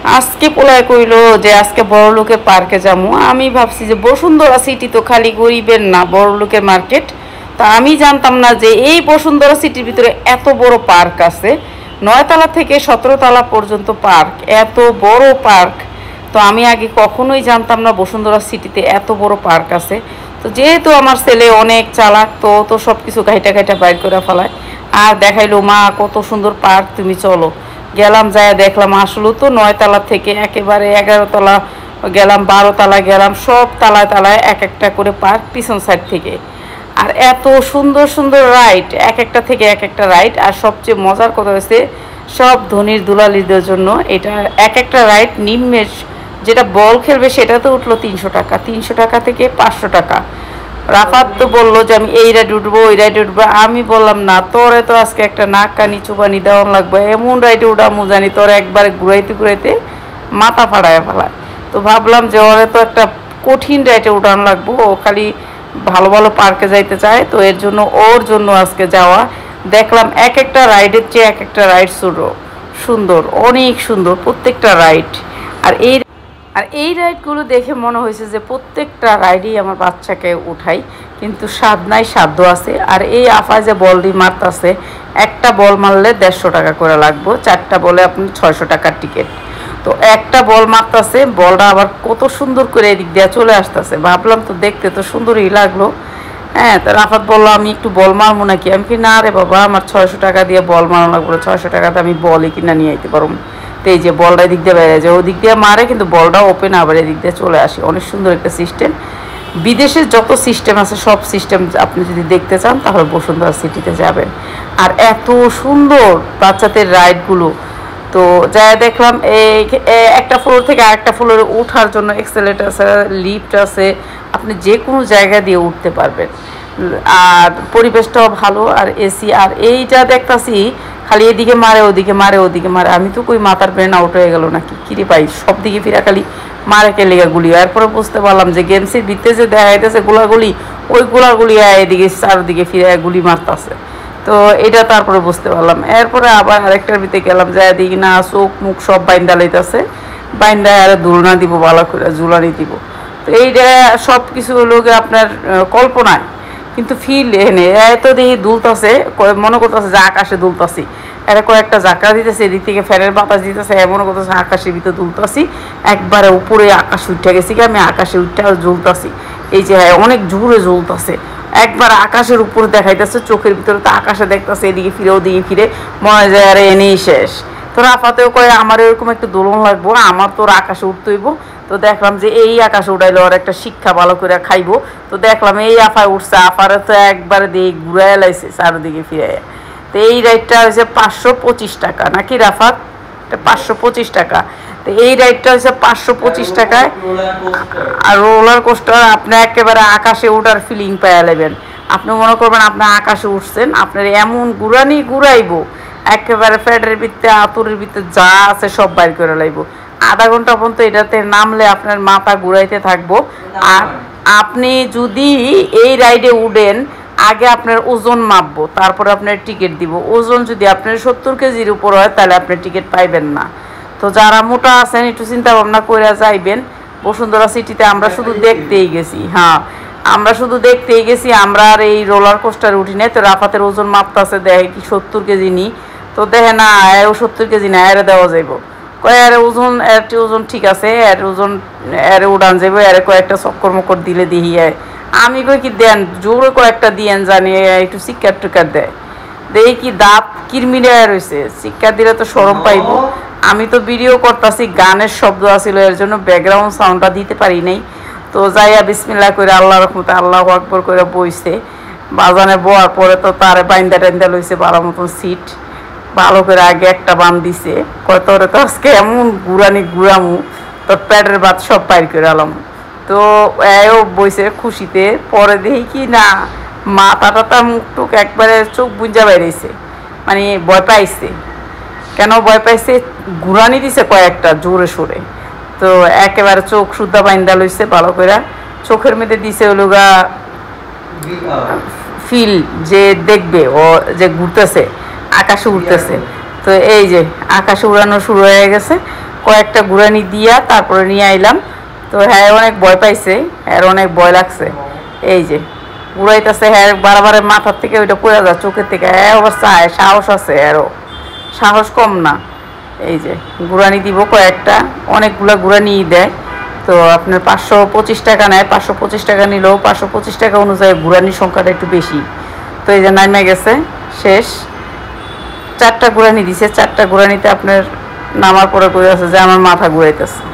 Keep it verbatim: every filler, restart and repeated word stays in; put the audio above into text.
আজকে পোলায় কইলো যে আজকে বড় লোকের পার্কে যাবো। আমি ভাবছি যে বসুন্ধরা সিটি তো খালি গরিবের না, বড় লোকের মার্কেট। তা আমি জানতাম না যে এই বসুন্ধরা সিটির ভিতরে এত বড় পার্ক আছে, নয়তলা থেকে সতেরো তলা পর্যন্ত পার্ক, এত বড় পার্ক। তো আমি আগে কখনোই জানতাম না বসুন্ধরা সিটিতে এত বড় পার্ক আছে। তো যেহেতু আমার ছেলে অনেক চালাক, তো তো সব কিছু ঘাইটা ঘাইটা বাইর করে ফেলায় আর দেখাইলো, মা কত সুন্দর পার্ক, তুমি চলো। গেলাম, যায় দেখলাম আসলে তো নয়তলা থেকে একেবারে এগারো তলা গেলাম, বারো তলা গেলাম, সব তালায় তালায় এক একটা করে পার্ক পিছন সাইড থেকে। আর এত সুন্দর সুন্দর রাইড, এক একটা থেকে এক একটা রাইড। আর সবচেয়ে মজার কথা হয়েছে সব ধনীর দুলালিদের জন্য। এটা এক একটা রাইড নিম্নের, যেটা বল খেলবে সেটা তো উঠলো তিনশো টাকা, তিনশো টাকা থেকে পাঁচশো টাকা। রাফাত তো বললো যে আমি এই রাইড উঠবো ওই রাইডে উঠবো। আমি বললাম না, তোরে তো আজকে একটা নাক কানি চুবানি দেওয়ান লাগবে, এমন রাইডে উঠামু জানি তোর একবারে ঘুরাইতে ঘুরাইতে মাথা ফাড়ায় ফেলায়। তো ভাবলাম যে ওরে তো একটা কঠিন রাইডে উঠানো লাগবো, ও খালি ভালো ভালো পার্কে যাইতে চায়, তো এর জন্য ওর জন্য আজকে যাওয়া। দেখলাম এক একটা রাইডের চেয়ে এক একটা রাইড ছোটো সুন্দর, অনেক সুন্দর প্রত্যেকটা রাইড। আর এই আর এই রাইডগুলো দেখে মনে হয়েছে যে প্রত্যেকটা রাইডই আমার বাচ্চাকে উঠাই, কিন্তু স্বাদ নাই সাধ্য আছে। আর এই আফায় যে বল দিয়ে মারতেছে, একটা বল মারলে দেড়শো টাকা করে লাগবে, চারটা বলে আপনি ছয়শো টাকার টিকিট। তো একটা বল মারতেছে, বলটা আবার কত সুন্দর করে এদিক দিয়ে চলে আসতেছে। ভাবলাম তো দেখতে তো সুন্দরই লাগলো। হ্যাঁ, তো রাফাত বললো আমি একটু বল মারবো নাকি। আমি কি না রে বাবা, আমার ছয়শো টাকা দিয়ে বল মারানো লাগবে, ছয়শো টাকাতে আমি বলই কিনা নিয়ে আইতে পারবো। তো এই যে বলটা এদিক দিয়ে বেড়ে যায়, ওদিক দিয়ে মারে কিন্তু বলটা ওপেন, আবার এদিক দিয়ে চলে আসে। অনেক সুন্দর একটা সিস্টেম। বিদেশের যত সিস্টেম আছে সব সিস্টেম আপনি যদি দেখতে চান তাহলে বসুন্ধরা সিটিতে যাবেন। আর এত সুন্দর বাচ্চাদের রাইডগুলো। তো যা দেখলাম এই একটা ফ্লোর থেকে আরেকটা ফ্লোরে ওঠার জন্য এক্সেলেটার আছে, লিফট আছে, আপনি যে কোনো জায়গা দিয়ে উঠতে পারবেন। আর পরিবেশটাও ভালো, আর এসি। আর এইটা দেখতাছি খালি এদিকে মারে ওদিকে মারে ওদিকে মারে। আমি তো কই মাথার ব্রেন আউট হয়ে গেল নাকি, কিরে পাই সব দিকে ফিরা খালি মারে কে লেগে গুলি। এরপরে বুঝতে পারলাম যে গেমসের ভিতরে যে দেখা যাইতেছে গোলাগুলি, ওই গোলাগুলি এদিকে চারদিকে ফিরে গুলি মারতেছে। তো এটা তারপরে বুঝতে পারলাম। এরপরে আবার আরেকটার ভিতরে গেলাম, যায় দেখি না চোখ মুখ সব বাইন্দা লইতেছে, বাইন্দা আর দুলনা দিব, ভালো করে জুলানি দিব। তো এইটা সব কিছু হলো আপনার কল্পনায়, কিন্তু ফিল এনে এত দেখি দুলতাছে, মনে করতেছে যে আকাশে দুলতাছি। এরা কয়েকটা জাকড়া দিতেছে, এদিক থেকে ফ্যানের বাতাস দিতেছে, এমন করতেছে আকাশের ভিতরে দুলতাছি, একবারে উপরে আকাশ উঠে গেছি, আমি আকাশে উঠে জ্বলতাছি। এই যে অনেক জোরে জ্বলতাছে, একবার আকাশের উপরে দেখাইতেছে, চোখের ভিতরে তো আকাশে দেখতেছে, এদিকে ফিরে ওদিকে ফিরে, মনে যায় আরে এনেই শেষ। তো রাফাতেও কয়ে আমার এরকম একটা দোলন লাগবো, আমার তোর আকাশে উঠতে হইব। তো দেখলাম যে এই আকাশে উঠাইলে ওর একটা শিক্ষা ভালো করে খাইবো। তো দেখলাম এই আফায় উঠছে, আফারে তো একবারে দিয়ে ঘুরাই লাইছে চারদিকে ফিরে। তো এই রাইডটা হয়েছে পাঁচশো পঁচিশ টাকা নাকি রাফাত, পাঁচশো পঁচিশ টাকা। তো এই রাইডটা হচ্ছে পাঁচশো পঁচিশ টাকায়। আর রোলার কোস্টার আপনি একেবারে আকাশে উঠার ফিলিং পেয়ে নেবেন। আপনি মনে করবেন আপনি আকাশে উঠছেন, আপনার এমন ঘুরানি ঘুরাইবো, একেবারে ফ্যাটের ভিতরে আতুরের ভিতরে যা আছে সব বাইর করে লাইব। আধা ঘন্টা পর্যন্ত এটাতে নামলে আপনার মাথা ঘুরাইতে থাকবো। আর আপনি যদি এই রাইডে উঠেন, আগে আপনার ওজন মাপবো, তারপরে আপনার টিকিট দিব। ওজন যদি আপনার সত্তর কেজির উপর হয় তাহলে আপনি টিকিট পাইবেন না। তো যারা মোটা আছেন একটু চিন্তা ভাবনা করে যাইবেন। বসুন্ধরা সিটিতে আমরা শুধু দেখতেই গেছি, হ্যাঁ আমরা শুধু দেখতেই গেছি, আমরা আর এই রোলার কোস্টার উঠি নাই। তো রাফাতের ওজন মাপতাছে, দেখে কি সত্তর কেজি নি, তো দেখে না এর সত্তর কেজি না, এর দেওয়া যাইব। কয় এর ওজন, এরটি ওজন ঠিক আছে, এর ওজন এর উড়ান যাইব, এর কয়েকটা চক্কর মক্কর দিলে দিহি। আমি কই কি দেন জোরে কয়েকটা দিয়েন, জানি একটু শিক্ষার টুকার দেয়, দেখি কি দাঁত কিরমিলিয়া রয়েছে, শিক্ষা দিলে তো সরম পাইব। আমি তো ভিডিও করতেছি, গানের শব্দ আছিল, এর জন্য ব্যাকগ্রাউন্ড সাউন্ডটা দিতে পারি নাই। তো যাইয়া বিসমিল্লাহ করে আল্লাহ রহমতে আল্লাহ আকবর করে বইছে। বাজানে বোয়ার পরে তো তার বাইন্দা টাইন্দা লইছে ভালো মতন সিট, ভালো করে আগে একটা বান দিছে, কয় তোরে তো আজকে এমন ঘুরানি ঘুরামু তোর প্যাটের ভাত সব বাইর করে আলাম। তো এও বইছে খুশিতে। পরে দেখি কি না মাথা টাতা মুখ টুক একবারে চোখ বুঞ্জা বাইরেছে, মানে ভয় পাইছে। কেন ভয় পাইছে, ঘুরানি দিছে কয়েকটা জোরে সোরে। তো একেবারে চোখ সুদ্ধা বাইন্দা লইছে ভালো করে, চোখের মধ্যে দিছে ওলুগা ফিল যে দেখবে ও যে ঘুরতেছে, আকাশে উঠতেছে। তো এই যে আকাশে উড়ানো শুরু হয়ে গেছে। কয়েকটা গুড়ানি দিয়া তারপরে নিয়ে আইলাম। তো হ্যাঁ অনেক ভয় পাইছে, হ্যাঁ অনেক ভয় লাগছে। এই যে ঘুরাইতেছে, হ্যাঁ বারবার মাথার থেকে ওইটা পড়ে যায় চোখের থেকে। হ্যাঁ অবস্থা সাহস আছে, আরও সাহস কম না। এই যে গুড়ানি দিব কয়েকটা, অনেকগুলো গুড়ানি দেয়। তো আপনার পাঁচশো পঁচিশ টাকা নেয়, পাঁচশো পঁচিশ টাকা নিলেও পাঁচশো পঁচিশ টাকা অনুযায়ী গুড়ানির সংখ্যাটা একটু বেশি। তো এই যে নামে গেছে, শেষ। চারটা গুড়ানি দিছে, চারটা গুড়ানিতে আপনার নামার পরে কই আছে যে আমার মাথা ঘুরাইতেছে।